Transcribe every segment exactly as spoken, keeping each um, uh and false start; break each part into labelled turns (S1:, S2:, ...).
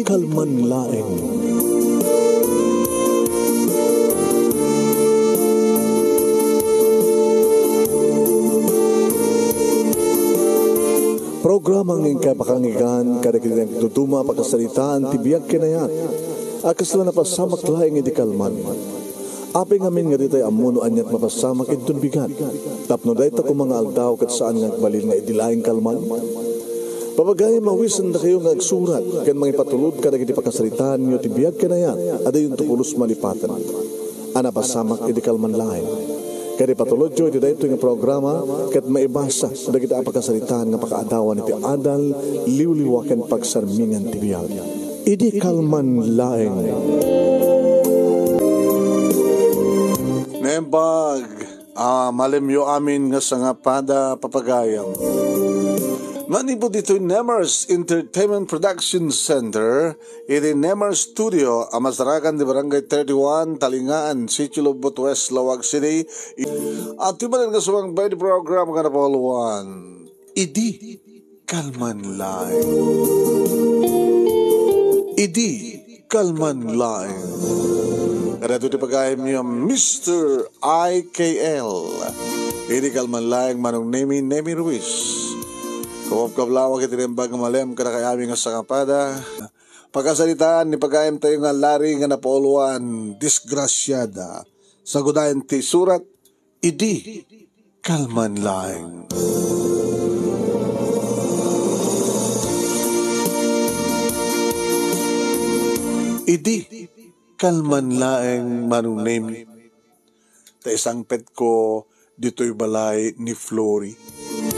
S1: kalman laeng. Programang ingkay pakangigan kada kinang tutuma pakasalitaan tibiyag kinayat akas na napasamak laeng iti kalman. Aping amin nga ditay amuno anyat mapasamak itun bigat. Tapno dayta ko mga aldaw kat saan nga balil nga idilaing kalman. Papagay mawisan na kayo nga agsurat kan mga ipatulod kada iti pakasalitaan nyo tibiyag kinayat ada yung tukulos malipatan. Ana pasamak iti kalman laeng. Kaya patulod jo iti dayto nga programa kat maibasa dagiti apakasalitaan nga pakaadawan iti adal liwliwaken pagsarmingan ti biyag. Idi kalman laeng.
S2: Nembag ah, malimyo amin nga sangapada papagayam. Manibo dito Nemers Entertainment Production Center, iti Nemers Studio, amasarakan di Barangay thirty-one, Talingaan, Sitio Lobot West, Lawag City. At tibalan nga sumang by the program nga napaluan, Idi Kalman Laeng. Idi Kalman Laeng. Kada ito di pagayam niyo, Mister I K L. Idi Kalman Laeng, manong Nemi Nemi Ruiz. Kumap kablawag itinembag ng malem kada kayami nga sangapada. Pagkasalitaan ni pagayam tayo nga lari nga napauluan disgrasyada. Sagudayan ti surat, Idi Kalman Laeng. Idi Kalman Laeng manong name. Ta isang pet ko dito'y balay ni Flory.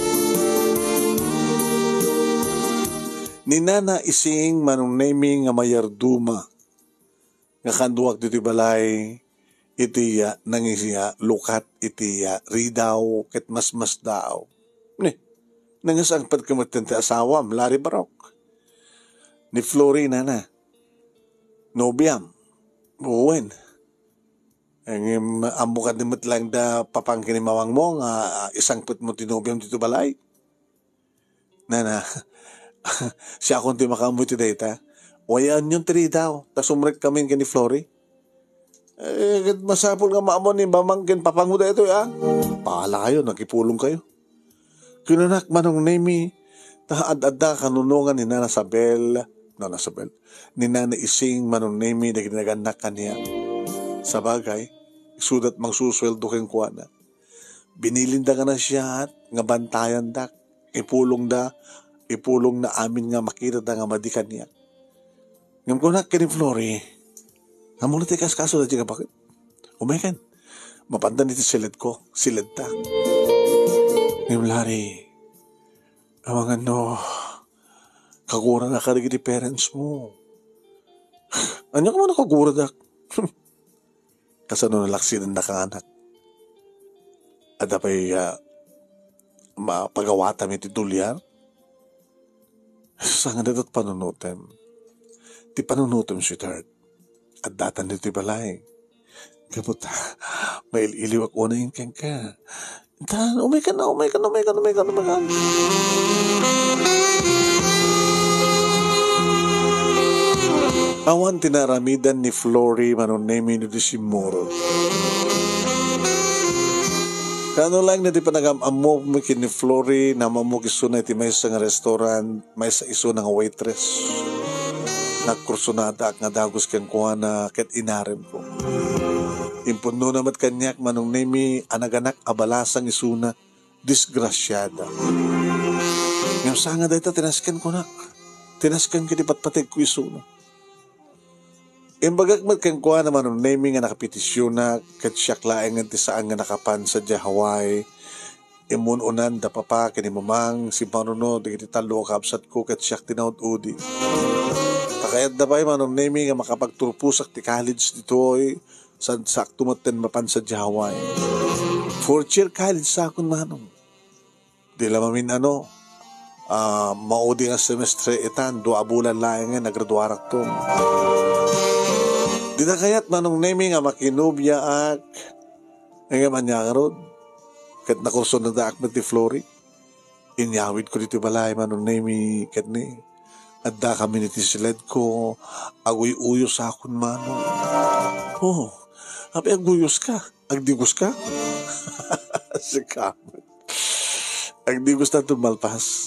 S2: Ni nana ising manong naming nga mayarduma nga kanduak dito balay itiya nangisiya lukat itiya ridaw ket mas mas daw ni nangasang pad kamatan ti asawam lari barok ni Flory nana nobyam buwen ang ambukan dimot lang da papangkinimawang mo nga uh, isang put mo tinobyam dito balay nana. Siya akong ti makamoy ti data. Wayan yung tiri daw. Tas umrek kami kini Flory. Eh, masapol nga maamon ni mamangkin papanguda ito ya. Paala kayo, nakipulong kayo. Kinunak manong nemi. Taad-adda kanunungan ni Nana Sabel. Nana Sabel. Ni Nana Ising manong nemi na ginaganak kaniya. Sa bagay, isudat mang susweldo keng kuwana. Binilinda ka na siya at nga bantayan dak. Ipulong da. Ipulong na amin nga makita da nga madikan niya. Ngam ko na kini Flory. Ngamun na tikas kaso na siya bakit? Umekan. Mapandan ito silid ko. Silid ta. Ngam lari. Amang ano. Kagura na karigi di parents mo. Anya ka man kagura dak? Kasano nalaksinan na ka anak. Ada pa'y uh, mapagawata may titulyar. Sa nga datot panunutem. Ti panunutem si Tart. At datan dito balay. Kapot, may iliwak ko na yung kengka. Dan, umay ka na, umay ka na, umay ka na, umay ka na, umay ka na. Awan tinaramidan ni Flory manonemi no di simoro. Kano lang na di panagam-amo makin ni Flory na mamukiso na iti may isang restaurant, may sa iso ng waitress. Nagkursunada ak nga dagos kang kuha na ket inarem ko. Impuno namat kanyak manong nemi anaganak abalasang isuna, disgrasyada. Ngayon sa nga dahita tinaskan ko nak. Tinaskan kiti patpatig ko isuna. Imbagak mat kang kuha naman ng naming nga nakapetisyon na kat siyak laeng nga tisaan nga nakapan sa Hawaii. Imununan da papa kini mamang si Manuno di kiti talo kapsat ko kat siyak tinawad udi. Takayat da ba'y manong naming nga makapagturpusak ti college dito'y sa sakto maten mapan sa Hawaii. Fourth year college sa akong manong. Di lamamin ano, uh, maudi nga semestre itan, dua bulan laeng nga nagraduarak to. Di na kayat manong nemi nga makinubya ak nga manyakarod kat nakurso na daak na ti Flory inyawid ko dito balay manong nemi kat ni Adda kami niti silid ko, agoy uyo sa akon mano. Oh, api aguyos ka, agdigos ka? Sikap. Agdigos na tumalpas.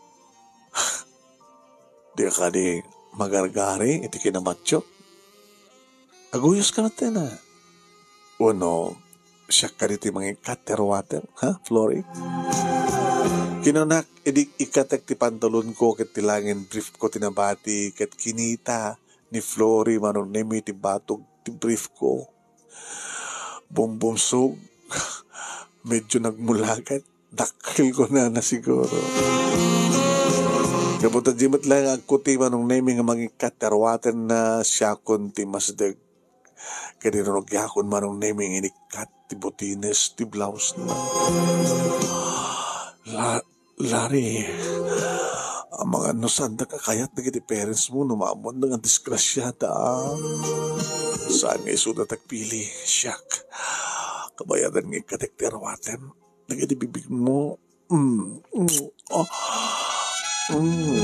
S2: Di ka di magargari, iti kinamatyo. Aguyos ka natin ha. Uno, siya ka diti mga cutter water, ha, Flory? Kinanak, edi ikatek ti pantalon ko ket tilangin brief ko tinabati ket kinita ni Flory manong nemi ti batog ti brief ko. Bumbumsog, medyo nagmulagat, dakil ko na na siguro. Kabuta jimat lang ako ti manong nemi nga mga cutter na siya kon ti masdag. Kanirunog yakon manong nemi nga inikat ti botines ti blouse na. La Lari, ang mga nusanda kakayat na kiti parents mo, numamon na nga disgrasyata. Saan nga iso na tagpili, siyak. Kabayadan nga ikatekterwaten, nagiti bibig mo. Mm, mm, oh, mm.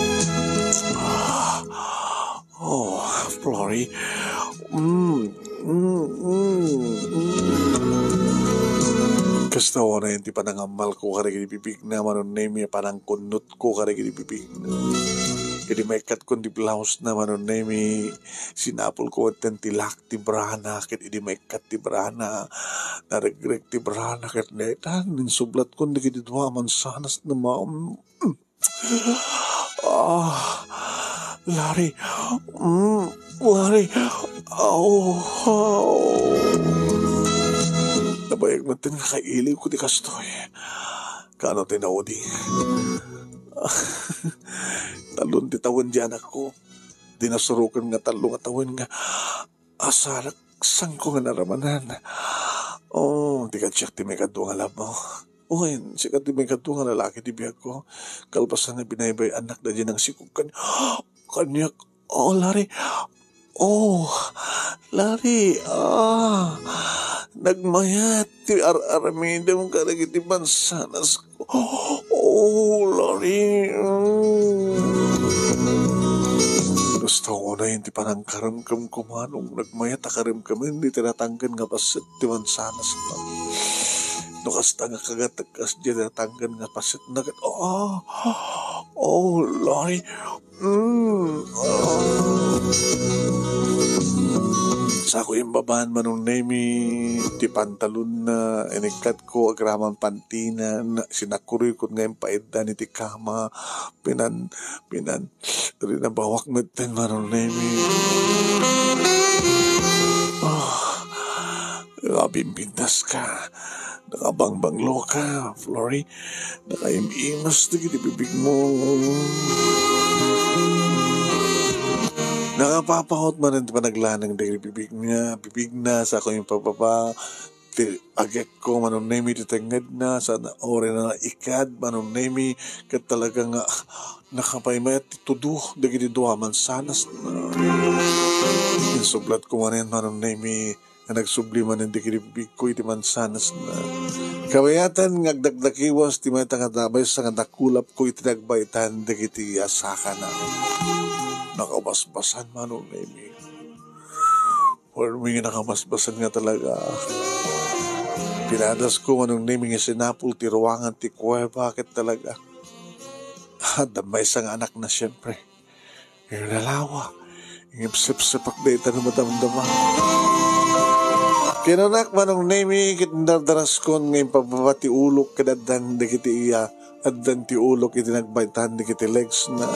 S2: Oh, Flory. Mm, mm, mm, mm. Kasta ko na yun, di pa nangamal ko karigin ibibig na manon name ya parang kunot ko karigin ibibig na. Kadi may kat ko di blouse na manon name sinapol ko at tilak ti brana kadi di may kat ti brana naregreg ti brana kat netan ninsublat ko di kadi duwaman sanas na maam. Ah, Lari, mm, Lari, oh, oh. Nabayag man tin kakailiw ko di kastoy. Kano tinawdi. Talon ti tawon diyan ako. Dinasurukan nga talo nga tawon nga. Asalak sang ko nga naramanan. Oh, di ka check ti may kadwa nga labo. Oh, yun, si ka ti may kadwa nga lalaki di biyag ko. Kalpasan na binaybay anak na dyan ang sikog kan. Kanyak, oh, Lari. Oh, Lari, ah. Nagmayat ti ar-aramida mong karagiti bansanas ko. Oh, Lari. Mm. Gusto ko na yun ti parang karamkam kumanong nagmayat akaramkam hindi tinatanggan nga pasit ti bansanas ko. Nukas ta nga kagatagkas dyan tinatanggan nga pasit na oh, oh, Lari. Mm. Oh. Sa ako yung babaan manong nemi ti pantalon na inikat ko agraman pantina na sinakuri ko ngayon paedda ni ti kama pinan pinan rin na bawak metten manong nemi oh, nabimbintas ka nakabangbanglo ka Flory nakaimimas na kitibibig mo. Nakapapahot man rin panaglanang dahil bibig niya, bibig na sa ako yung papapa, agek ko manong nemi titangad na, sa ore na ikad manong nemi, kat talaga nga nakapaymayat titudo, dagiti duwaman sanas na. Insublat ko man rin manong nemi, na nagsubliman ng dagiti bibig ko, iti man sanas na. Kabayatan ngagdagdakiwas, ti may tangadabay sa ngadakulap ko, iti nagbaitan, dagiti asaka na. Nakabasbasan manong nemi. For me, nakabasbasan nga talaga. Pinadas ko manong nemi nga sinapul, ti ruwangan, ti kuweba, bakit talaga? Damay sang anak na siyempre. Yung lalawa, yung sip-sipak na ita na madamdama. Kinanak manong nemi, kitndardaras ko ngayon pababati ulok, kadadan di kiti iya, adan ti ulok, iti nagbaitan di kiti legs na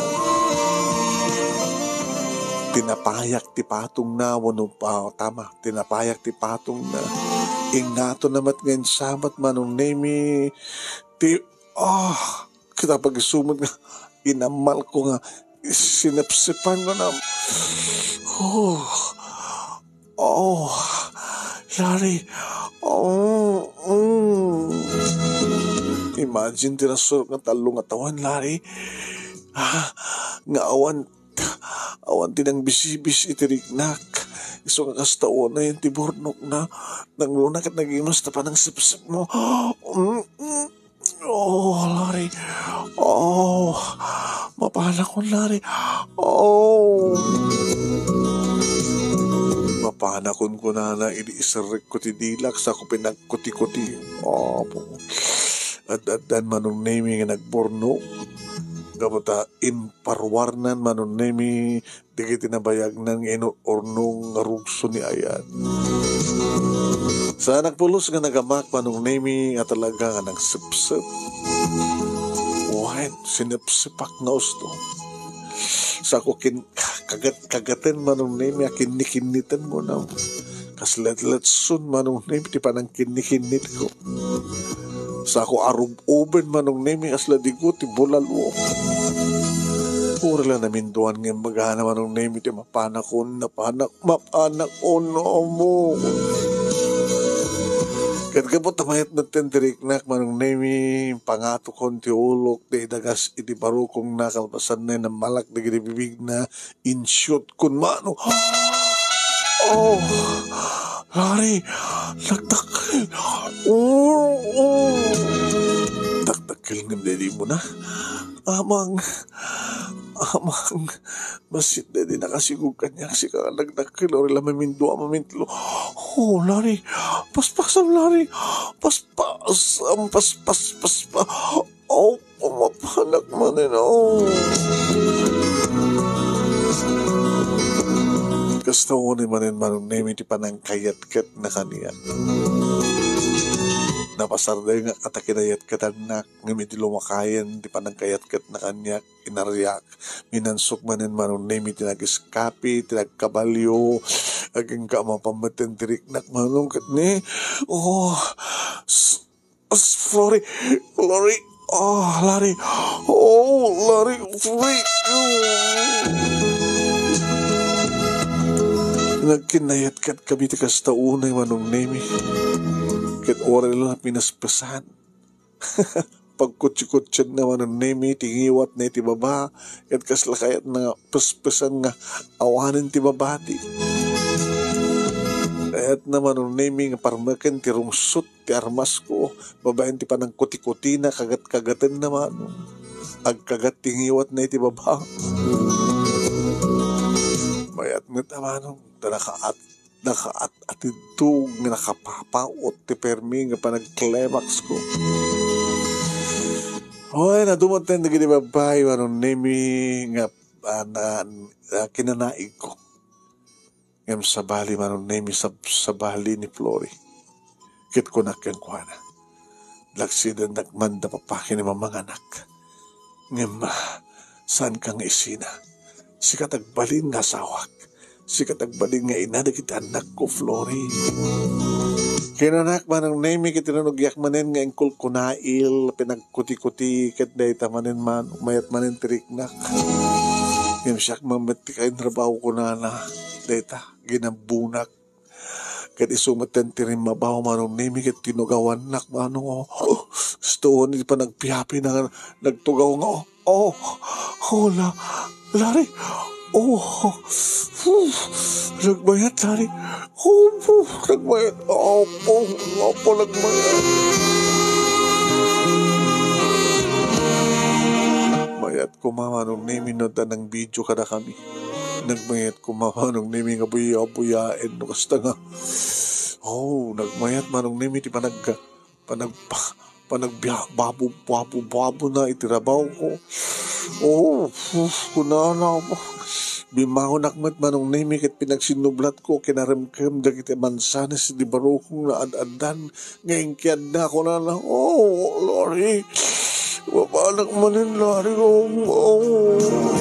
S2: tinapayak ti patong na wano pa, oh, tama, tinapayak ti patong na ingnato namat ngayon samat manong nemi ti, ah, oh, kita pag-isumod nga, inamal ko nga, sinapsipan ko na, oh, oh, Lari, oh, mm. Imagine tinasurok nga talong atawan, Lari, ah, nga awan, awan tinang bisibis itirignak. Iso nga kastaon na yung tiburnok na nanglunak at nagimas na pa ng sip-sip mo. Mm, mm. Oh, Lari. Oh, mapala ko, Lari. Oh! Mapanakon ko na na iniisarek ko ti dilak sa ko pinagkuti-kuti. Oh, po. At at dan manong nemi nga nagborno. Kamuta imparwarnan manong nemi digiti nabayag ng inuurnong nga rugso ni ayan. Sa nagpulos nga nagamak manong nemi nga talaga nga nagsipsip. Wahit sinipsipak na usto. Sa ako kin kagat kagaten manong nemi akin nikinitan mo na. Kaslet-letsun manong nemi ti panang kinikinit ko. Sa ako arub-uben manong nemi asla digo ti bulalo. Pura lang namin duwan nga maghana manong nemi ti mapanakon na panak mapanakon no mo. Kat kapot tamayat na tendiriknak manong nemi pangato kon ti ulok di dagas iti baro kong nakalpasan na ng malak na ginibibig na in-shoot kun mano. Oh! Lari! Nagtakil! Oh! Oh! Taktakil ng dedi mo na. Amang... Amang... Masit na din nakasigug kanya si ka nagtakil o rila mamindua mamintlo. Oh, Lari! Paspasam, Lari! Paspasam! Paspas! Paspa! Oh! Pumapanak manin! Oh! Kasta ko ni manin manong nemi ti panang kayat-kat na kaniya. Napasarday nga katakinayat katanak ngami ti lumakayan ti panang kayat-kat na kanya inariyak. Minansok manin manong nemi ti nagiskapi, ti nagkabalyo, aging kamapamatin ti riknak manong kat ni. Oh, Flori, Flori, oh, Lari, oh, Lari, Flori, nagkinayat kat kami ti kastaunay manong nemi. Kat oras lang pinaspasan. Pagkutsi-kutsin na manong nemi, tingiwat na iti baba. Kat kaslakayat na paspasan nga awanin ti babati. Kayat na manong nemi nga parmakan ti rungsot ti armas ko. Babayan ti panang kuti-kuti na kagat-kagatan na manong. Agkagat tingiwat na iti baba. Mayat nga tamanong. Nakaat nakaat atidug nga nakapapaot ti permi nga panag-climax ko. Hoy, nadumatan na gini babay manong nemi nga uh, na, uh, kinanaig ko. Ngam sa bali manong nemi sa, sa bali ni Flori. Kit ko nakyang kuwana. Laksidan nagmanda papakin ni mamang anak. Ngam uh, saan kang isina? Sikatagbalin nga sawak. Si katagbalin nga ina, kita anak ko, Flori. Kinanak man ang nemi, kitinanugyak manin nga ingkul kunail, pinagkuti-kuti, kat dahi tamanin man, umayat manin tiriknak. Yung siyak mamati kain trabaho ko na na, dahi ta, ginabunak. Kat isumatan tirin mabaw manong nemi, kat tinugawan nak manong, oh, gusto ni pa nagpihapi na, nagtugaw nga, oh, oh, la, Lari, oh, uh, nagbayat, Lari. Oh, uh, nagbayat. Oh, oh, oh, nagbayat. Bayat ko mama nung nemi nota ng video kada kami. Nagbayat ko mama nung nemi nga buya-buyain. Kasta nga. Oh, nagbayat manong nemi ti panag, panag, panagbiyak, babo, babo, babo na itirabaw ko. Oh, uh, kunana mo. Bimangon akmat manong nemi kat pinagsinublat ko kinaramkam dagiti mansanas di baro kong naad-adan ngayon kiyad na ako na lang. Oh, Lori, wapanak manin, Lori. Oh, oh.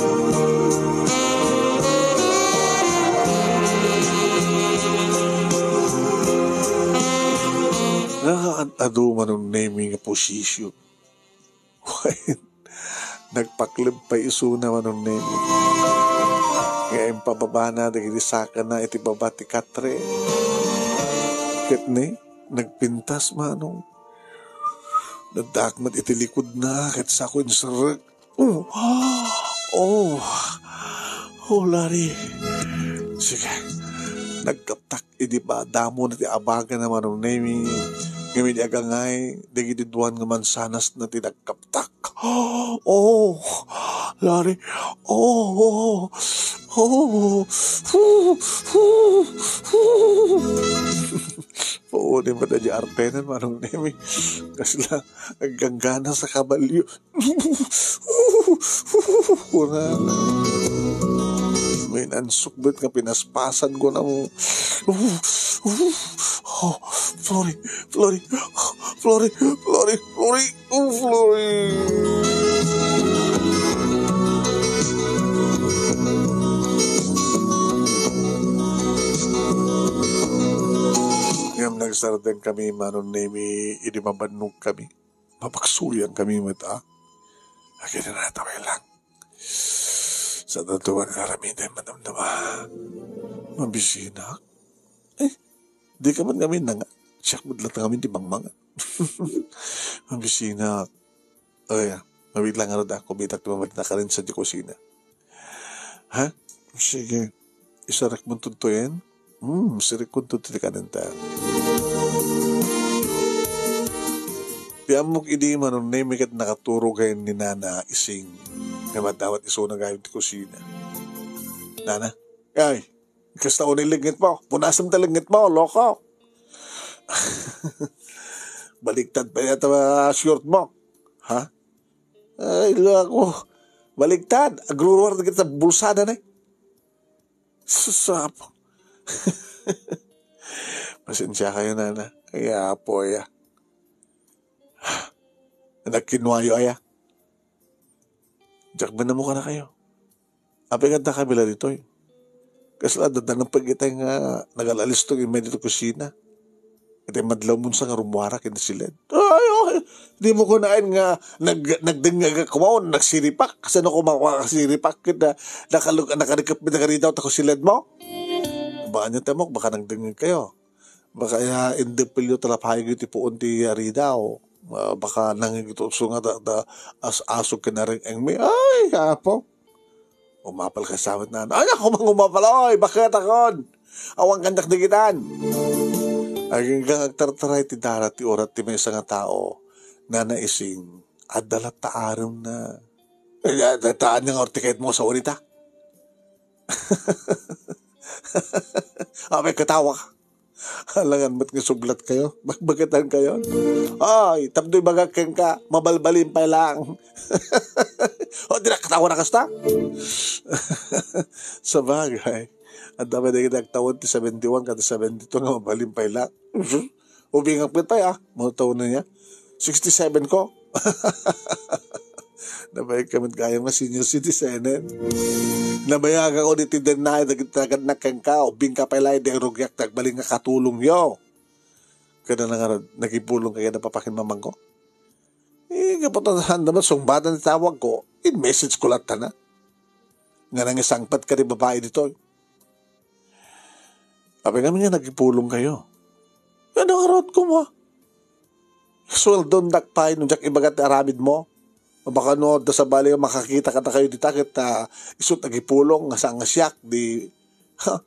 S2: Nakaantado manong nemi nga posisyon. Nagpaklib pa iso na manong nemi. Ngayon pababa na, nagilisaka na, iti baba ti katre. Kat ni, nagpintas manong. Nadakmat iti likod na, kat sa ako insarag. Oh, oh, oh, Lari. Sige, nagkaptak, iti ba, damo na ti abaga na manong nemi. Ngayon agangay, digididwan nga mansanas na tinagkaptak. Oh, lari. Oh, oh, oh. Oo, di ba na di artenan, manong nemi. Kasi lang, naggangana sa kabalyo. Kuna na. May nansukbit nga pinaspasan ko na mo. Oh, Flory, Flory, Flory, Flory, Flory, oh, Flory. Ngam nagsardan kami, manon nemi, inimabannog kami. Mapaksuyan kami mata. Akin na nataway lang. Sa natuwan karamitan madamdama. Mabisina. Eh, di ka man kami nang siyak budlat kami di mangmanga. Mabisina. Ay, mabit lang nga ako. Bitak tumamat na ka rin sa di kusina. Ha? Sige. Isarak mo tunto yan? Hmm, sirik ko tunto di ka nanta. Piyan mo'k idi manong nemikat nakaturo kayo ni Nana ising na matawat iso na gayong di kusina. Nana, ay, kasta ko nilingit mo. Punasam talingit mo, loko. Baliktad pa yata uh, short mo. Ha? Ay, loko. Baliktad. Agruruar na kita sa bulsada na eh. Susap. Pasensya kayo, Nana. Kaya po, ya. Nagkinwayo, aya. Diyak ba na mo ka na kayo? Api nga na kabila dito eh. Kasi lang, dadanang pag itay nga nagalalis to yung medyo kusina. Itay madlaw mo sa nga rumwara kina silid. Ay, ay, di mo kunain nga nag, nagdengag ako mo, nagsiripak. Kasi no kumakuha ka siripak kita, nakalug, nakarikap mo na ka rito, tako silid mo. Baka niya tamok, baka nagdengag kayo. Baka ya, indepilyo talapahig iti puon ti Arida o uh, baka nangigito nga da, da as asog ka na rin ang may, ay, kapo. Umapal ka sa amin na, ay, ako mang umapal, oy, bakit akon? Awang kandak digitan. Ay, hanggang agtartaray ti darat ti orat ti may isang tao na naising at dalat taaram na taan niyang ortikait mo sa urita. Ah, may katawa ka. Halangan ba't nga sublat kayo? Bagbagatan kayo? Ay, tabdo'y bagakeng ka, mabalbalin pa lang. O, di na katawa na kasta? Sa bagay, ang dami na kinagtawad ti seventy-one kada seventy-two nga mabalin pa lang. Ubingang pitay ah, mga taon na niya. sixty-seven ko. Nabayag kami kaya mga senior citizen. Nabayag ako ni Tinder na nagtagad na kang ka, ubing ka pala, hindi rugyak, nagbaling nga katulong yo. Kaya na nga, nagipulong kaya na papakin mamang ko. Eh, kapatahan naman, sungbatan na tawag ko, in-message ko lahat na. Nga nang isangpat ka rin babae dito. Sabi kami nga, nagipulong kayo. Yan ang arot ko mo. Sweldo dakpay, nung jak ibagat aramid mo. Baka no, da sa bali makakita ka na kayo dita kita isut nagipulong nga sa nga siyak di ha.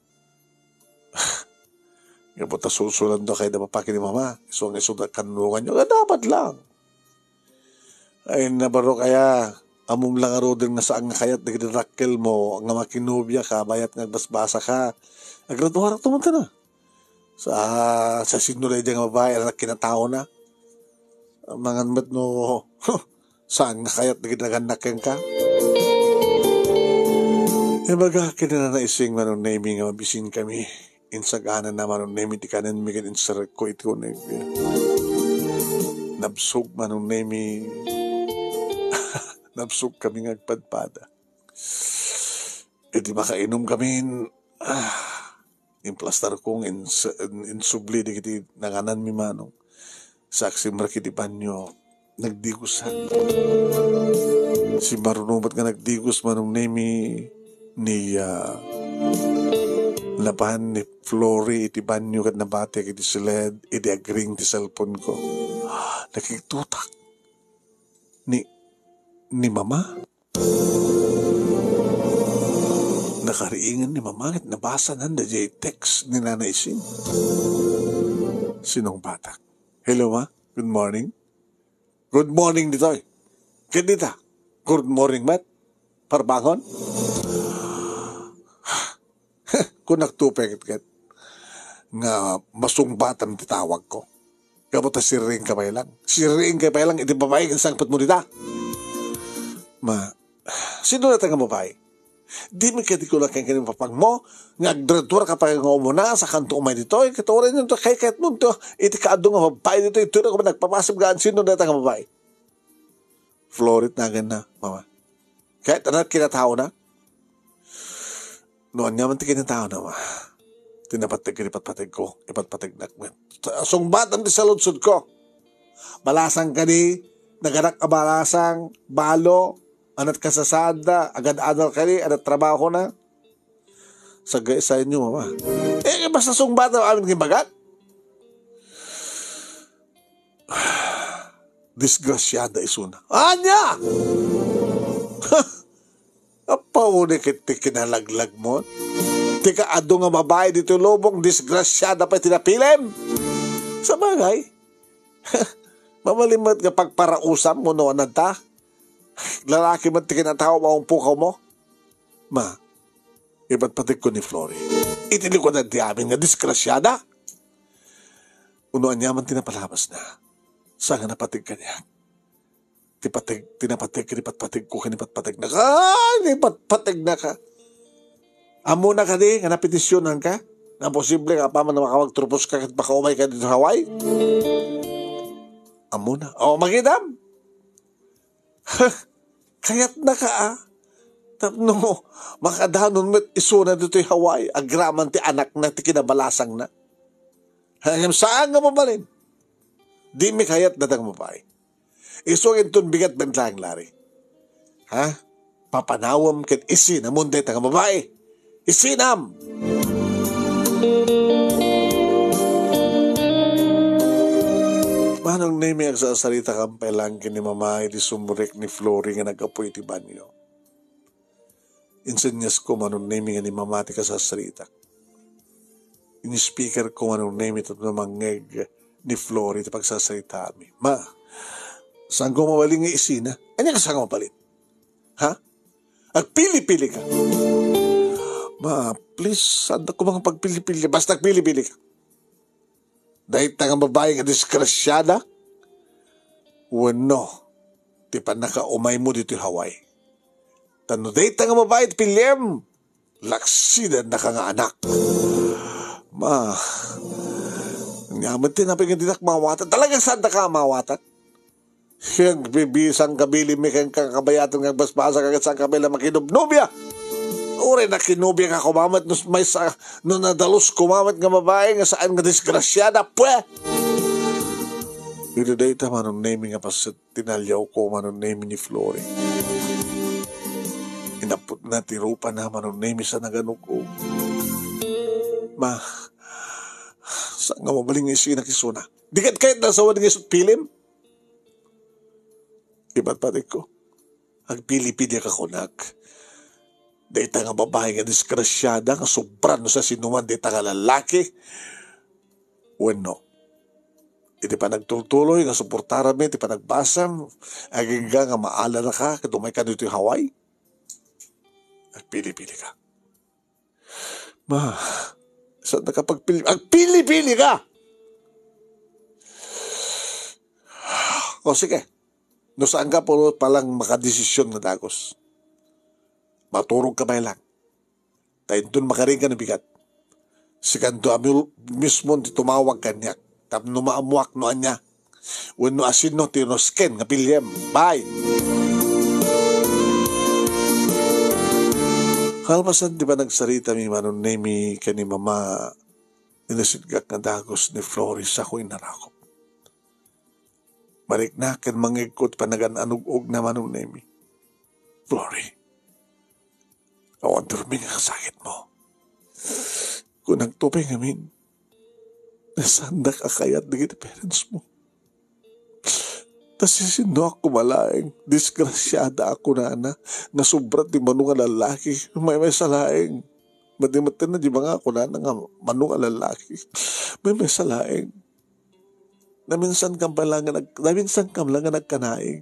S2: Nga po ta susulan do kayo na papakin ni mama. So nga isut kanungan nyo. Dapat lang. Ay nabaro kaya among lang aro din nga saan nga kayat nagdirakkel mo nga makinubya ka bayat nga basbasa ka. Agraduar to man ka na. Sa sa signo na nga babae na kinatao na. Mga mat no saan nga kaya't naginaganakyan ka? E baga, kinana na ising manong naming nga mabisin kami. Insaganan na manong naming ti kanan migin insarak ko ito na nabsog manong naming nabsog kami ngagpadpada. E di makainom kami ah, implastar kong ins, insubli di kiti nanganan mi manong saksi marakiti banyo nagdigusan. Si marunumat nga nagdigos manong nemi ni uh, labahan ni Flory iti banyo kat nabate iti siled iti agring ti cellphone ko. Nakiktutak ni ni mama. Nakariingan ni mama at nabasa nanda jay text ni Nanay Sing. Sinong batak? Hello ma, good morning. Good morning ditoy. Kedita, good morning mat. Parbangon. Kung nagtupekit kat, nga masungbatam titawag ko. Kabuta siring ka pa lang. Siring ka pa lang, iti babae, sangpat mo dita. Ma, sino na nga babae? Di mi kati ko lang kaya kaning papag mo, nga agdradur ka pa nga umuna sa kanto umay dito, katurin nyo to, kay kahit mo to, iti kaado nga babae dito, ito na ko nagpapasip gaan, sino na nga babae? Florit na na, mama. Kahit anak kinatao na, noon niya man ti kinatao na, ma. Tinapatig ka, ipatpatig ko, ipatpatig na. Sungbat ang di sa lunsod ko. Balasang ka ni, naganak ka balasang, balo, anat kasasada, agad-adal ka ni, anat trabaho na. Sagay sa inyo, mama. Eh, basta sungbat ang amin kibagat. Disgrasyada isuna. Anya! Apauni kiti kinalaglag mo. Tika ado nga babae dito lubong, disgrasyada pa tinapilim. Sa bagay, mamalimot nga pagparausam mo noon na ta. Lalaki man tikinatawa maong pukaw mo. Ma, iba't patik ko ni Flory. Itili ko na di amin nga disgrasyada. Unuan niya man tinapalabas na. Saan nga napatig ka niya? Tipatig, tinapatig, kinipatpatig ko, kinipatpatig na ka. Kinipatpatig na ka. Amo na ka di, nga napetisyonan ka, na posible nga pa man na makawagtropos ka at baka umay ka dito sa Hawaii. Amo na. O, magidam. Kayat na ka ah. No, makadanon met isuna dito yung Hawaii. Agraman ti anak na, ti kinabalasang na. Hanggang saan nga mabalin? Di mi kayat na tang mabay. Isungin ton bigat bentlang lari. Ha? Papanawam ket isi na munday tang babae. Isinam! Manong name ang sasarita kang pelang kini mamay di sumurek ni Flory nga nag-apoy ti banyo. Insenyas ko manong name nga ni mamati ka sasarita. In-speaker ko manong name ito na mangeg ni Flory ti pagsasarita mi. Ma, saan ko mawaling nga isina? Anya ka saan ka mapalit? Ha? Agpili-pili ka. Ma, please, saan ko mga pagpili-pili? Basta agpili-pili ka. Dahil tangang babae nga diskrasyada, wano, ti pa nakaumay mo dito yung Hawaii. Tano dahil tangang babae, ti piliem, laksidan na ka nga anak. Ma, ngaman tinapin nga dinak mawatan. Talagang saan na ka mawatan? Yung bibisang kabili may kang kakabayatan ng basbasa kagat sa kabila makinubnubya. Uri na kinubya ka kumamat nung may sa, nung nadalos kumamat nga babae nga saan nga disgrasyada, pwe! Ito dahi ta manong naming nga pas tinalyaw ko manong naming ni Flory. Inapot na tirupa na manong naming sa naganong ko. Ma, saan nga mabaling nga isi na kisuna? Dikat kahit nasa wading isot pilim? Iba't patik ko. Ang pili-pili ka kunak. Dahita nga babae nga disgrasyada nga sobran sa sinuman dahita nga lalaki. Bueno, iti pa nagtutuloy nga suportara mi, iti pa nagbasam, aging nga nga maala na ka, kadumay ka dito yung Hawaii. Agpili-pili ka. Ma, saan na kapag pili? Agpili-pili ka! O sige, no saan ka po palang makadesisyon na dagos? Maturog ka ba lang? Tayo doon makaring ka na bigat. Sikanto amil mismo ti tumawag kanyak. Tap numaamuak no anya. Wano asin no tinosken nga pilyem. Bye! Kalmasan di ba nagsarita mi manon nemi kani mama inasidgak nga dagos ni Floris ako inarakop. Balik na kan mangikot panagan anug-og na manon nemi. Flory, awan turming ang sakit mo. Kung nagtupay ngamin, nasandak akayat na kita parents mo. Tas sino ako malaing, disgrasyada ako na na, nga sobrat di manunga lalaki, may may salaing. Madimatin na di ba nga ako na nga manunga lalaki, may may salaing. Naminsan kam pa lang nga nag, naminsan kam lang nga nagkanaig.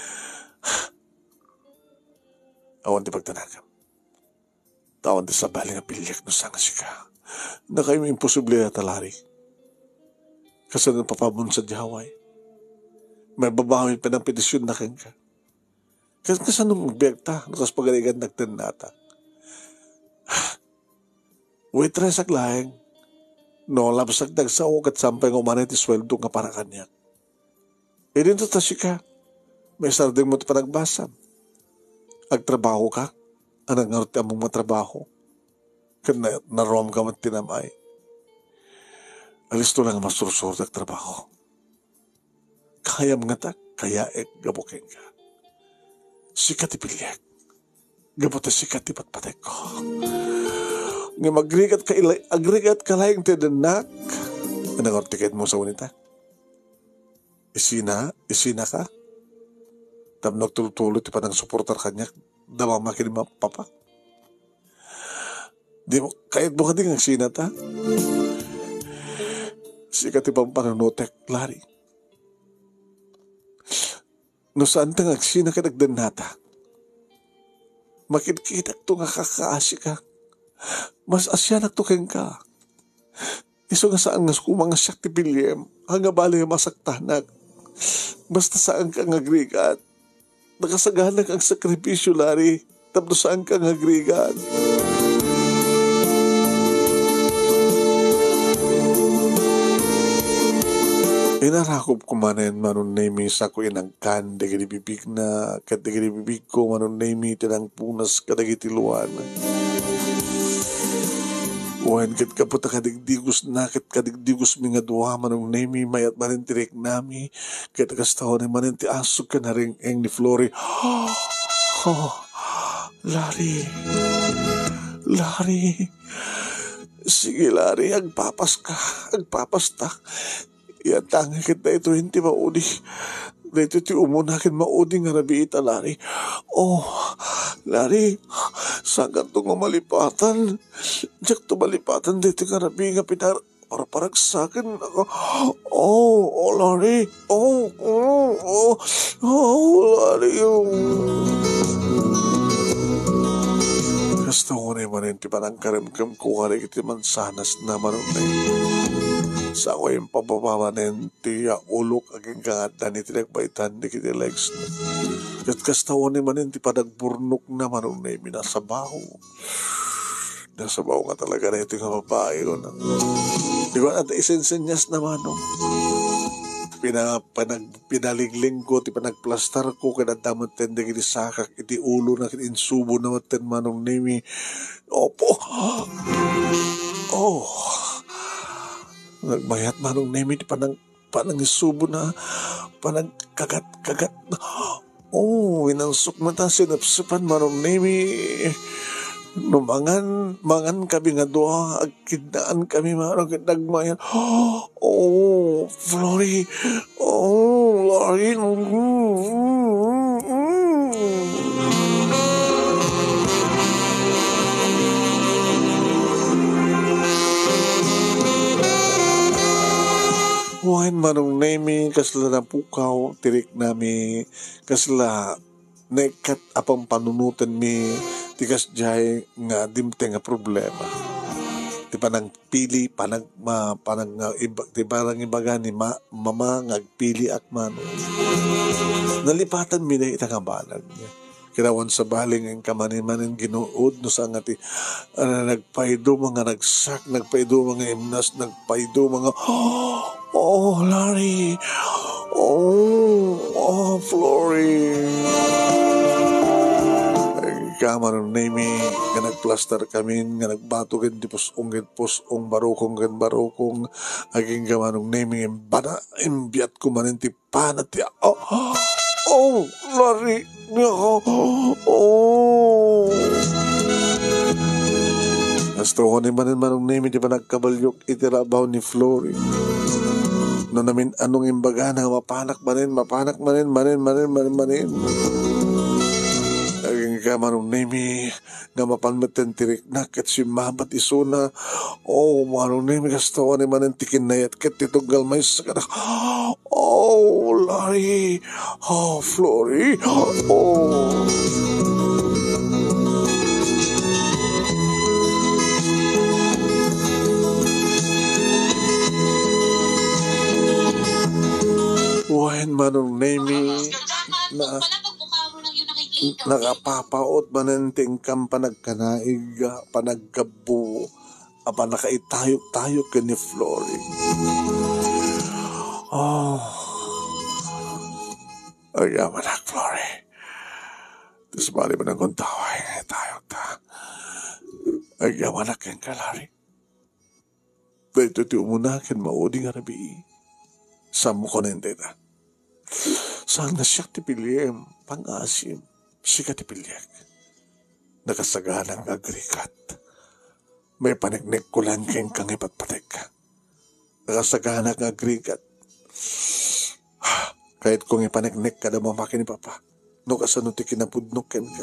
S2: Awan ti pagtanagam. Tawan ti sabali nga pilyak no sang sika. Na kayo imposible na talari. Kasi napapabon sa Diyaway. May babawi pa ng petisyon na kang ka. Kasi kasi nung magbiagta, nakas pagaligan nagtanata. Wait resak laeng. No, labasag nagsaok at sampay ng umanay ti sweldo nga para kanya. E dito ta sika. May sarding mo ti panagbasam. Agtrabaho ka. Anang nga ti among matrabaho. Kana narom ka mat tinamay. Alis to lang masursur at trabaho. Kaya mga tak, kaya ek gabukin ka. Sikat ipilyak. Gabot sikat ipatpatek ko. Nga magrigat ka ilay, agrigat ka laing tidanak. Anong ortiket mo sa unita? Isina, isina ka? Tamnog tulutulot pa ng supporter kanya, damang makinig mapapa. Di mo, kahit mo ka din ang sinata. Sikat ipang pananutek, lari. No saan tang agsina ka nagdanata? Makikita ito nga kakaasi ka. Mas asyanak to keng ka. Iso nga saan nga kumang asyak ti William, hanga bali nga masaktanak. Basta saan ka nga agrigat. Nakasaganak ang sakripisyo, lari. Tapno saan ka nga agrigat. Inarakop ko manen manon nemi sa ko inangkan dagiti bibig na kat dagiti bibig ko manon nemi tinang punas kadagiti luwan. Wen ket kaput kadigdigos na ket kadigdigos mi nga duha manon nemi mayat manen tirek nami ket kastaon manen ti asuk ka na ring eng ni Flory. Oh, lari. Lari. Sige lari, agpapas ka, agpapas ta. Yan tangi kita ito hindi maudi. Dito ti umunakin maudi nga rabi ita, lari. Oh, lari, sagat itong malipatan. Diyak ito malipatan dito nga rabi nga pinar. Para parang sa akin ako. Oh, oh, lari. Oh, oh, oh, oh, lari. Oh. Kasta ko na yung ti parang karimkam ko kari kiti mansanas na manunay. Sa ko yung papapamanin ti ulok aging kangatan ni tinagbaitan ni kiti legs na. Kat kastawan ni manin ti padagburnok na manunay minasabaho. Nasabaho nga talaga na ito nga babae ko na. Di ko at isensenyas naman no. Pina, panag, pinaligling ko, ti panagplastar ko, kinadamot ten de kiti sakak, iti ulo na kiti insubo na maten manong nemi. Opo. Oh. Nagmayat manong nemi, ti panang, panang isubo na, panang kagat, kagat na. Oh, inansok mata sinapsipan manong nemi. No mangan, mangan kami nga doha, agkidaan kami marang nagmayan. Oh, Flory. Oh, Flory. Wain manong nemi, kasla na pukaw, tirik nami, kasla nekat apang panunutan mi, tikas jay nga dimte nga problema. Di pa nang pili, panag, ma, panag, iba, di parang ibaga ni ma, mama ngagpili at mano. Nalipatan mi na itang abanag niya. Kinawan sa baling ang kamanin-manin ginuod no sa nga ti uh, nagpaido mga nagsak, nagpaido mga imnas, nagpaido mga oh, Larry. Oh, oh, Flory. Kaman nami nga nagplaster kami nga nagbato gan di pusong gan pusong barukong gan barukong aging gamanong nami imbana imbiat ko manin ti panat ti oh oh lari oh oh hasta ko ni manin manong nami di pa nagkabalyok itirabaw ni Flory no namin anong imbaga na mapanak manin mapanak manin manin manin manin manin Aging ka manong nemi nga mapanmatan tirik na kat si mabat isuna. Oh, manong nemi kastawa ni manantikin na yat kat itong galmay sa kanak. Oh, Larry. Oh, Flory. Oh. Wahin manong nemi na nakapapaot mananting kam panagkanaig panagkabu apa nakaitayok-tayok ka ni Flory. Oh, ayaman na Flory. Tapos bali mo nang kuntaway tayok ta. Ayaman na keng kalari. Dahito ti umunakin mauding arabi. Samo ko na hindi na. Saan na siya tipiliem, pang-asim, siya tipilyek. Nakasaganang agrikat. May panignik ko lang keng kang ipatpatek. Nakasaganang agrikat. Kahit kung ipanignik ka na mamakin ni Papa, no kasanuti kinapudnukin ka.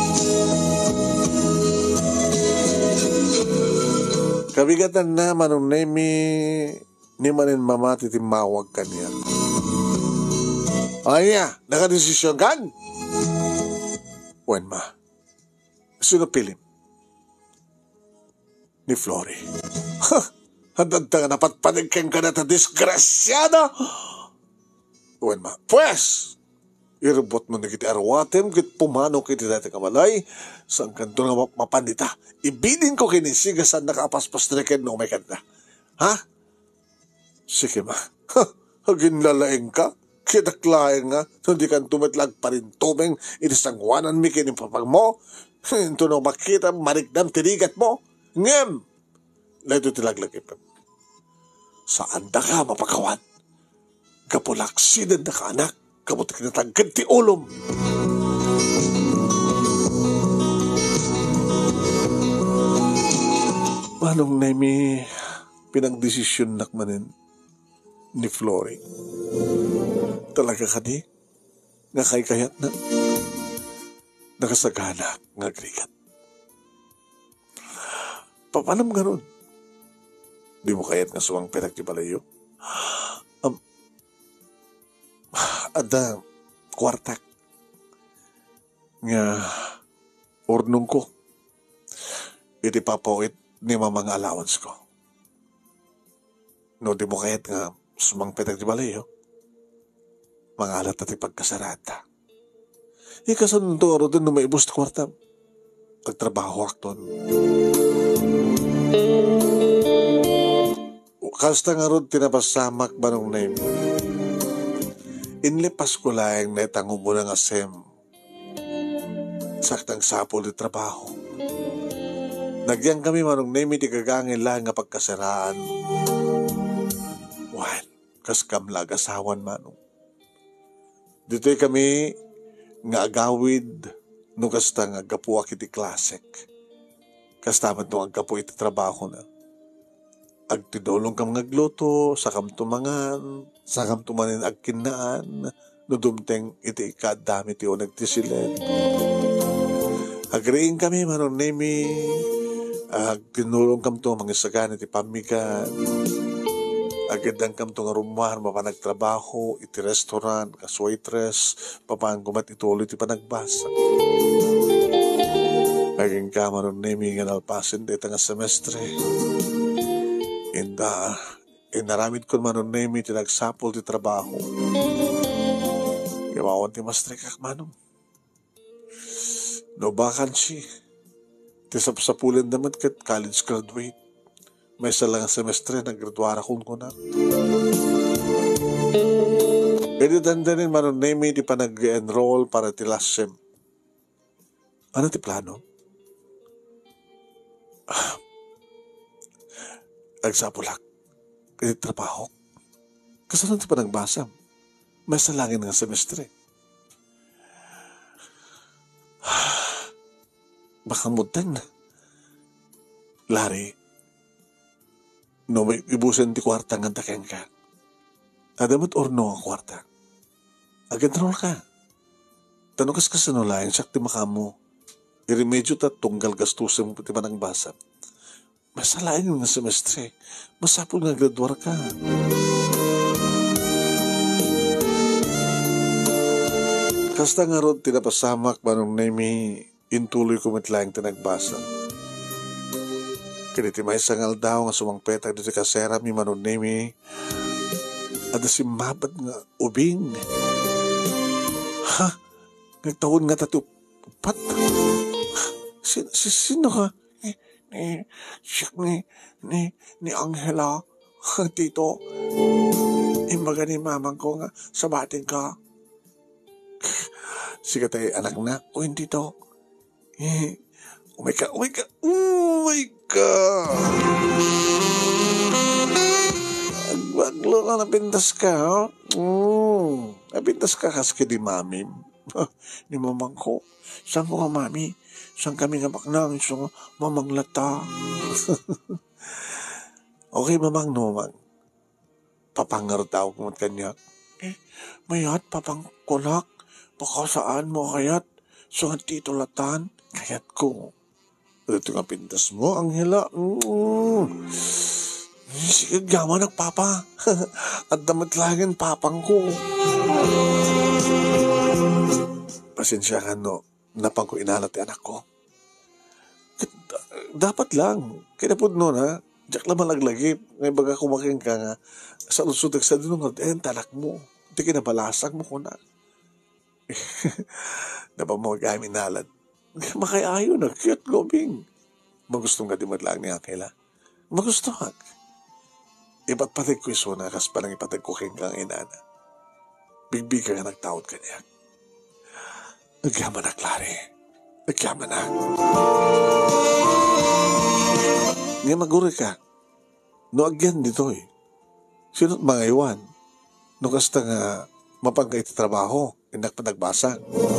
S2: Kabigatan na manong nemi ni manin mamati timawag ka niya. Ay niya, nakadesisyon kan? Wen ma, sino pilim? Ni Flory. Ha! Hadad ta nga napatpanigkeng ka na ta disgrasyada! Wen ma, pues! Irubot mo na kiti arwatem, kit pumano kiti dati kamalay, saan kanto nga mapandita. Ibinin ko kinisiga saan nakapaspas na rin no may kanta. Ha? Sige ma, ha, hagin lalaing ka, kitaklaing nga, hindi kan tumitlag pa rin tumeng, inisangwanan mi kinipapag mo, ito nung makita, marikdam, tinigat mo, ngem, na ito tilaglagip. Saan da ka mapakawan? Kapulaksidan na ka anak, kamutik na tagkad ti ulom. Manong nemi, pinagdesisyon nakmanin, ni Flory. Talaga ka di? Nga kay kayat na? Nakasagana nga agrikat. Papanam ganun? Di mo kayat nga suwang pinagtibalayo? Um, ada kwartak nga urnong ko. Iti papawit ni mamang allowance ko. No, di mo kayat nga sumang petag di balayo. Mga alat at ipagkasarata. Ikasan nito aro din na may ibus na kwarta. Agtrabaho akton. Kasta nga ron tinapasamak ba nung name. Inlipas ko lang na itango mo ng asem. Saktang sapol di trabaho. Nagyang kami manong name iti kagangin lang nga pagkasaraan. Wan, kas kamlag asawan manong. Dito'y kami nga agawid no kasta nga agapuak iti klasik. Kastaman no agapu iti trabaho na. Agtidolong kam ngagluto, sakam tumangan, sakam tumanin agkinaan, no dumteng iti ikadami ti o nagtisilen. Agriing kami manon nemi, agtinulong kam to mga sagan iti pamigan. Agandang kam to nga rumahan, mapanagtrabaho, iti restaurant, kas waitress, papanggumat ituloy iti panagbasa. Aging ka manon nemi nga nalpasin iti nga semestre. Inda, inaramid ko manon nemi iti nagsapol ti trabaho. Yawawan ti mastre kak manong. No vacancy. Ti sapsapulan naman kat college graduate. May isa lang semestre, naggraduara kong ko na. E di dandanin manon nemi di pa nag-enroll para ti last sem. Ano ti plano? Ah, nagsapulak. Kaya trabaho. Kasalan ti pa nagbasam. May isa langin nga semestre. Baka mutan na. Lari, no may ibusan ti kwarta nga takeng ka. Adamot or no ang kwarta. Ag-enroll ka. Tanong kas kasanulayan, siyak ti makamo. Iremedyo ta tunggal gastusin mo pati manang basa. Masalain yung nga semestre. Masapol nga graduar ka. Kasta nga ron tinapasamak manong nami intuloy kumitlaing tinagbasa. Kiniti may sangal daw nga sumangpetag dito kasera mi manong nami ada si mabat nga ubing. Ha? Nagtawon nga tatupat. Sin, sin, sino ka? Ni, ni, siya, ni, ni, ni Angela. Tito. Imbaga ni mamang ko nga, sabatin ka. Sige tayo, anak na. O hindi to. Eh, oh my God, oh my God, oh my God. Baglo ka, napintas ka, ha? Mm, napintas ka kasi di mami. Ni mamang ko. Saan ko ka, mami? Saan kami nga baknang? So, mamang lata. Okay, mamang nomang. Papangar tao kumat kanya. Eh, mayat, papang kulak. Baka saan mo kayat? So, tito latan. Kayat ko. Ito nga pintas mo, Angela. Mm. Sige, gama nagpapa. At damat lagin papang ko. Pasensya ka, no. Napang ko inalat yung anak ko. Dapat lang. Kaya po no na. Diyak lang malaglagip. Ngayon baga kumaking ka nga. Sa lusutag sa dinong eh, tanak mo. Hindi kinabalasag mo ko na. Napang mga kami inalat. Makayayo na. Cute gobing. Magustong ka di madlang niya kaila. Magustong. Iba't patag ko iso na. Kas parang ipatag ko keng kang inana. Bigbig ka nga nagtawad ka niya. Nagyaman na, Clary. Nagyaman na. Ngayon maguri ka. No agyan dito eh. Sino't mga iwan? No kasta nga mapagkait trabaho. Inak pa nagbasa.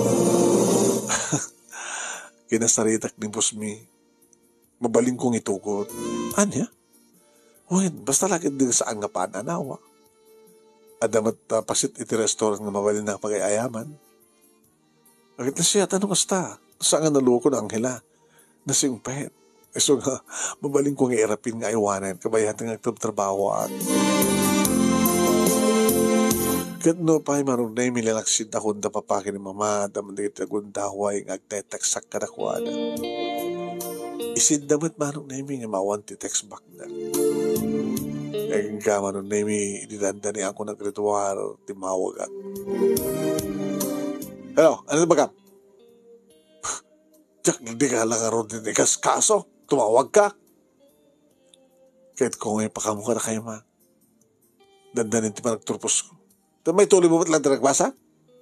S2: Kinasaritak ni Busmi. Mabaling kong itukot. Anya? Wen, basta lagi din saan nga paananawa. Adamat uh, pasit iti restaurant nga mabalin na pag-ayaman. Agad na siya, tanong kasta. Saan nga naluko na Angela? Nasingpet. E so nga, mabaling ko nga irapin nga iwanan. Kabayan nga trabaho at. Kat no pa ay marunong na yung milalaksid akong dapapakin ni mama. Daman na kita gundaway nga agteteksak ka na kuha na. Isid damat marunong na yung nga mawan ti text back na. Kaya nga marunong na yung ididandani ako nagrituar timawag at. Hello, ano ba ka? Jack, hindi ka lang aron din ikas kaso. Tumawag ka. Kahit kung ngayon pakamukha na kayo, ma. Dandanin ti pa nagturpos ko. May tuloy mo ba't lang nagbasa?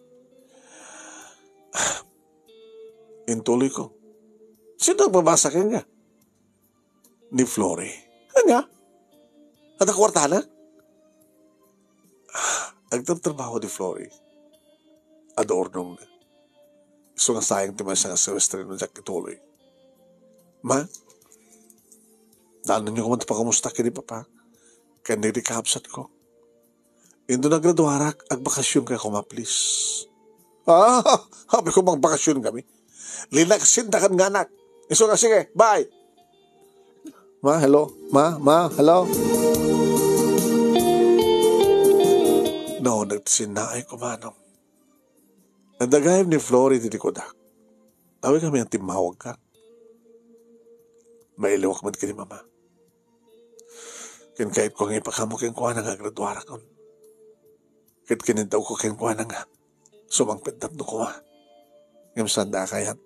S2: Intuloy ko. Sino nagbabasa ka nga? Ni Flory. Ano? At ang kwartana? Nagtatrabaho ni Flory. Ador nung na. So nga sayang ti masya nga semestre nung Jack ituloy. Ma? Daanan niyo kumanta pa kamusta kini papa? Kaya nirikapsat ko. Indo nagraduarak, agbakasyon kaya kuma please. Ah, habi ko mang bakasyon kami. Linaksin takan nga anak. Iso nga sige, bye. Ma, hello? Ma, ma, hello? No, nagtisinaay ko manong. Nandagayam ni Flory dito ko da. Awi kami ang timawag ka. Mailiwak man ka ni mama. Kin kahit ko nga ipakamok yung kuha na nga graduara ko. Kahit kinintaw ko kayong kuha na nga. Sumangpit na ko ha. Ngayon sanda kayat.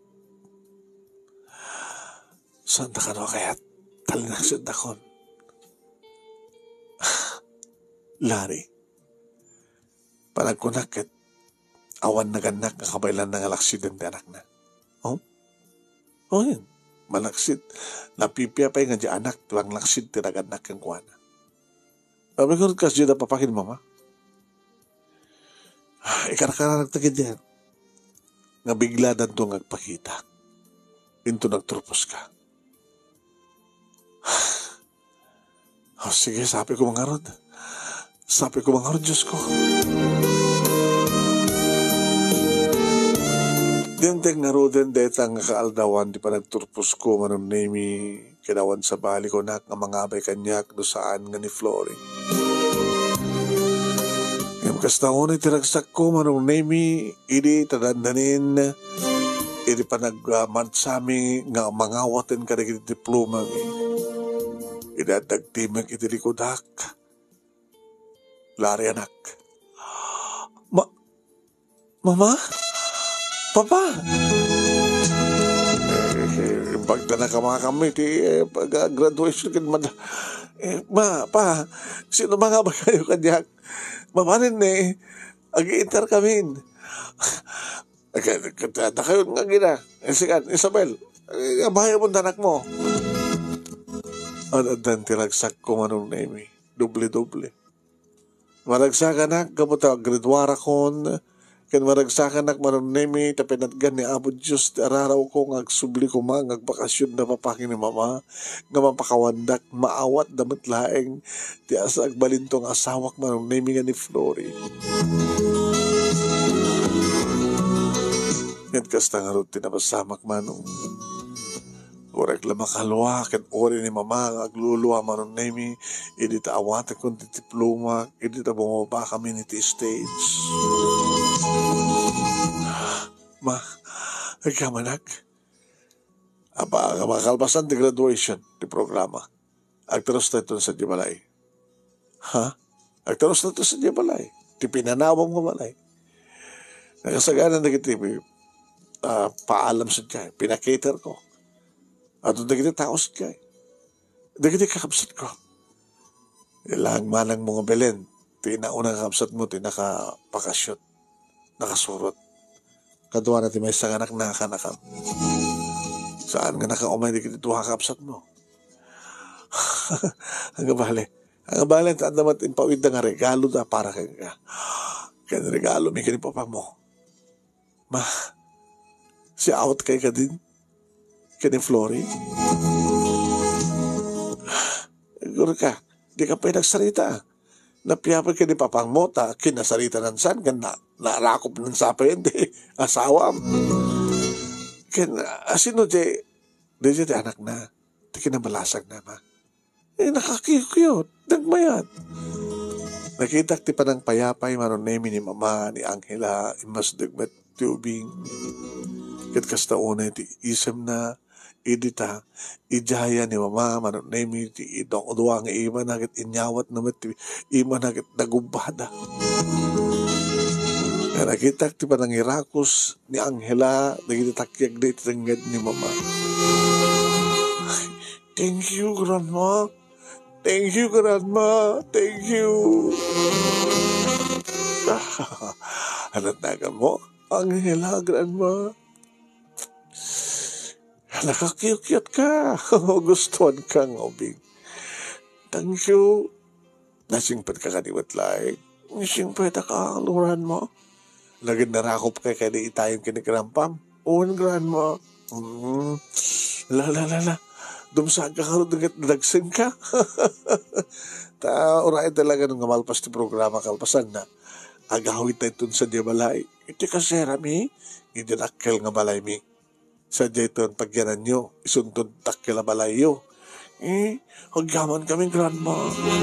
S2: Sanda ka no kayat. Talinaksid akon. Larry. Panagkunakit. Awan na ganak nga kabaylan ng alaksidente anak na. Oh? Oh yun. Malaksid. Napipiyapay nga di anak. Tuwang laksid tinaganak yung kuha na. Sabi ko, kasi na papakin mama. Ikarakara nagtagid yan. Nga bigla na doon nagpakita. Into nagtrupos ka. Oh, sige, sabi ko mga rod. Sabi ko mga rod, Diyos ko. Dinteng nga roden detang nga kaaldawan di pa nagturpos ko manong nemi kinawan sa bali ko nak nga mga abay kanyak do saan nga ni Flory. Yung kastaon ay tiragsak ko manong nemi idi tadandanin idi pa nagmansami nga mangawatin ka na diploma mi. Idadagtimag iti likodak. Lari anak. Ma, Mama? Papa? Eh, pagda na ka mga kami, ti, eh, pag-graduation ka naman, eh, ma, pa, sino mga ba kayo kanyak? Mamanin eh, ag-i-inter kami. Na kayo nga gina, eh, sikan, Isabel, eh, bahay mo anak mo. Ano dan tiragsak ko manong name, doble-doble. Maragsakan na, kamuta gridwara kon, kan maragsakan na manong name, tapinatgan ni Apo Diyos, araraw ko ngagsubli ko ma, ngagbakasyon na papakin ni Mama, nga mapakawandak, maawat damit laeng, ti asa agbalintong asawak manong name nga ni Flory. Ngayon kasta nga rin tinapasamak manong, orek lang makalwa, kan ori ni Mama, agluluwa manon nemi, hindi ta awata kung ti diploma, hindi ta bumaba kami ni ti stage. Ma, agkamanak. Apa, makalpasan ti graduation, ti programa. Agtaros na ito sa Dibalay. Ha? Agtaros na ito sa Dibalay. Ti pinanawang mo malay. Nagasaganan na kita, uh, paalam sa tiyan, pinakater ko. At doon naging tao sa kay. Naging kakapsat ko. Ilang manang mga belen. Tinaunang kakapsat mo, tinakapakasyot. Nakasurot. Kaduwa natin may isang anak na kanakam. Saan nga nakaumay di kita kakapsat mo? Ang bale. Ang bale, taan naman impawid na nga regalo na para kay nga. Kaya regalo may kinipapa mo. Ma, si out kay ka din. Kani Flory. Guro ka, di ka pa nagsarita. Napiyapag ka ni Papang Mota, kinasarita ng san, kan na, narakop ng sapay, hindi, asawam. Kan, asino di, di di anak na, di kinamalasag na ma. Eh, nakakiyot, nagmayat. Nakita ti pa ng payapay, manonemi ni Mama, ni Angela, imas dagmat tubing. Kat kasta una, ti isem na, idita, ijaya ni Mama, manong name ti idong udwa nga ima nagit inyawat naman ti ima nagit nagubada. Kaya nakita ti pa ng Irakos ni Angela, nagitakyag na itanggad ni Mama. Thank you, Grandma. Thank you, Grandma. Thank you. Alat naga mo, Angela, Grandma. Nakakiyot ka. Gustuhan kang obing. Thank you. Nasingpad ka kaniwat laing. Nasingpad ka luran mo. Lagin narakop kay kaya di itayong kinikrampam. Uwan, Grandma. Mm. La, la, la, la. Dumsaan ka karoon nagdagsing ka. Ta, uray talaga nung ngamalpas ti programa kalpasan na. Agawit na itun sa Dibalay. Iti kasi, Rami. Hindi nakkel nga balay mi. Sa dayton pagyanan nyo, isuntod takila balayo. Eh, hagyaman kami, Grandma.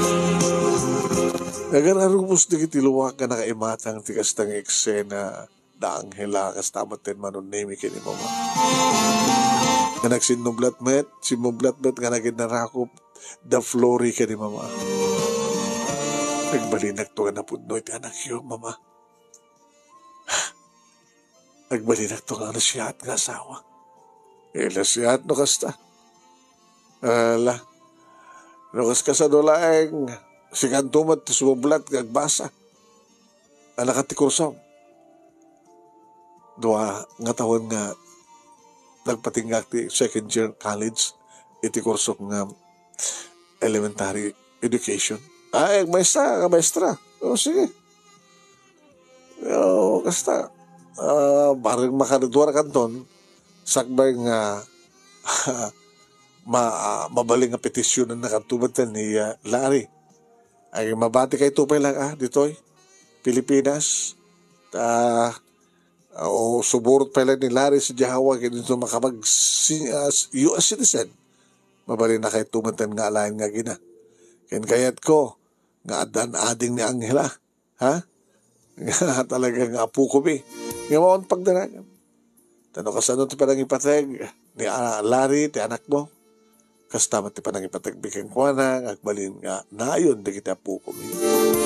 S2: Nagararubos na kitiluwag ka nakaimatang tikas ng eksena na Angela kastamatin manunemi kini Mama. Nga nagsinublat met, sinublat met nga naginarakop da Flory kini Mama. Nagbalinag to nga napudno iti anak yun, Mama. Nagbalinag to nga nasiyat nga asawa. Ila siyat no kasta. Ala. No kas kasadolaeng si kantumat ti sumublat gagbasa. Ala ka ti kursom. Dua nga taon nga nagpatinggak ti second year college iti kurso nga elementary education. Ay, maestra, maestra. O sige. O kasta. Uh, barang makaridwar kanton sakbay nga uh, ma, uh, mabaling nga petisyon na nakatubatan ni uh, Larry. Ay mabati kay tupay lang ah, ditoy. Pilipinas. Ta, o suburot pala ni Larry sa Jahawa kaya dito makapag uh, U S citizen. Mabali na kay tumatan nga alayan nga gina. Ken kayat ko, nga adan ading ni Angela. Ha? Nga talaga nga apu ko bi. Nga maon pagdaragan. Tano kasano ti panang ipateg ni uh, Larry, ti anak mo. Kastama ti panang ipateg bikeng kuana, agbalin nga nayon di kita apu ko bi.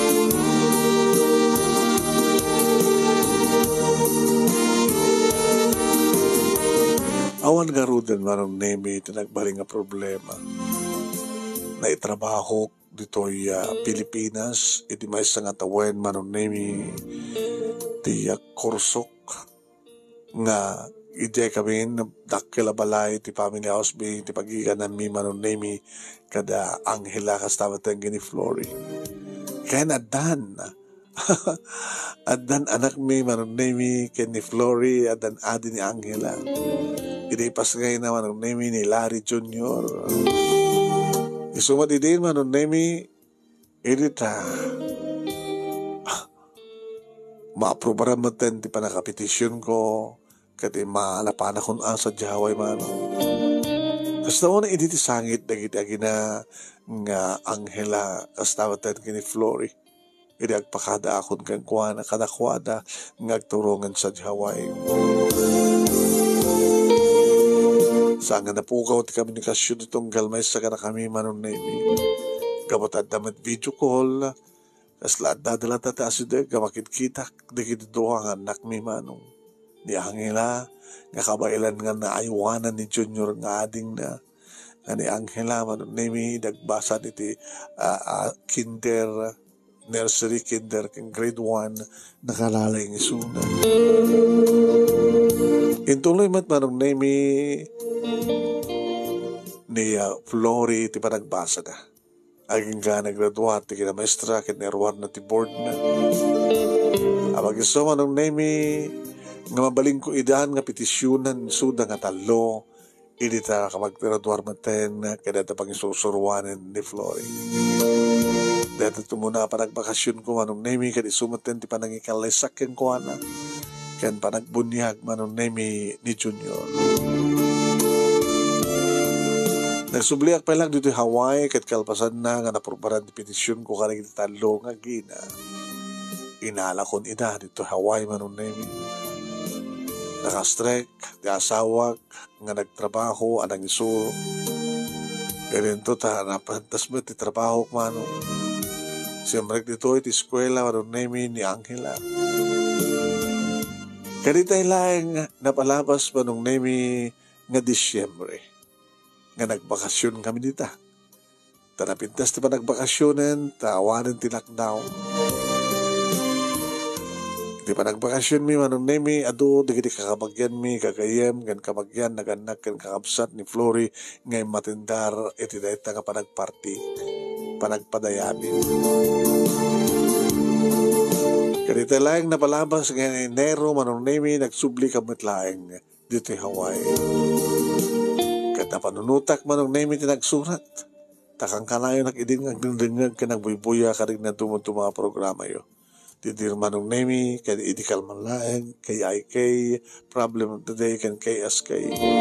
S2: Awan nga ruden manong nemi tinagbaling nga problema na itrabaho dito'y uh, Pilipinas iti may sa nga tawen manong nemi ti uh, kursok nga ide kami dakila balay ti family house bi ti pagigan mi manong nemi kada Angela kastama tayong gini Flory kaya nadan adan anak mi manong nemi ken ni Flory adan adi ni Angela. Inipas ngayon naman ang name ni Larry Junior Isumad din man ang name edita. Ma-approbaran mo ten ti panakapetisyon ko kati maalapan akong asa Jaway man. Kasta mo na editi sangit dagiti agina nga Angela kastawa ten kini Flory. Idi agpakada akong kangkuana kadakwada nga agturungan sa Jaway. Sa nga napukaw ti komunikasyon itong galmay sa kana kami manong nemi. Gamot at damat video call. Kasla at dadala tata aside gamakit kita. Dikit doha nga anak mi manong. Ni Angela. Nga kabailan nga naaywanan ni Junior nga ading na. Nga ni Angela manong nemi. Dagbasa niti uh, uh, kinder nursery kinder king grade one nakalalay ng isuna. Intuloy mat manong nemi ni uh, Flory ti panagbasa na. Aging ka naggraduat ti kina maestra ken erwar na ti board na. Abag iso manong nemi nga mabaling ko idahan nga petisyonan suda nga talo idi ta kamaggraduar maten kada ta pangisusurwanen ni Flory. Dito tumuna panagbakasyon ko manong nemi kadi sumaten ti panangikalesak ken kuana ken panagbunyag manong nemi ni Junior. Nagsubliak pa lang dito Hawaii ket kalpasan na nga napurbaran ti petisyon ko kanang talo nga gina. Inala kon ida dito Hawaii manong nemi. Nakastrek ti asawak nga nagtrabaho anang isuro. Ganito ta napantas mo ti trabaho manong. Siyempre dito iti eskwela manong nemi ni Angela. Kanitay lang napalabas manong nemi nga Disyembre. Nga nagbakasyon kami dita. Tanapintas ti pa nagbakasyonen, tawanan ti lockdown. Di pa nagbakasyon mi, manong nemi, ado, di kiti kakabagyan mi, kagayem, gan kabagyan, naganak, gan kakabsat ni Flory, ngay matindar, iti dahit nga panagparty, panagpadayamin. Kanita lang napalabas ngayon Enero, manong nemi, nagsubli kamit laeng dito Hawaii. Kat napanunutak manong nemi tinagsurat. Takang kanayo nakidin nagdindingag ka nagbuibuya ka rin na tumunto mga programa yo. Tidir manong nemi, kay idikal man laeng, kay I K, Problem of the Day, kan K S K.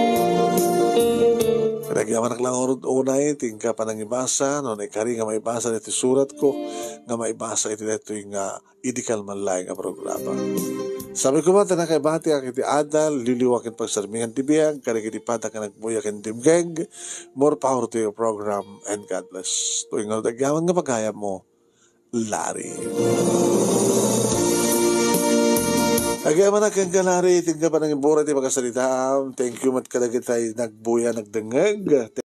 S2: Kadagyaman lang orod unay, tingka pa nang ibasa, no, naikari nga maibasa nito surat ko, nga maibasa ito nito yung uh, idikal man laeng ang programa. Sabi ko ba, tanakay bati ang iti adal, liliwakin pagsarmingan tibiyag, karikiti pata ka nagbuya kin dimgeg, more power to your program, and God bless. Tuwing nga nagyaman nga pagkaya mo, Larry. Nagyaman na kang Larry, tingka pa nang ibura, di magkasalita. Thank you mat kalagit ay nagbuya, nagdengeg.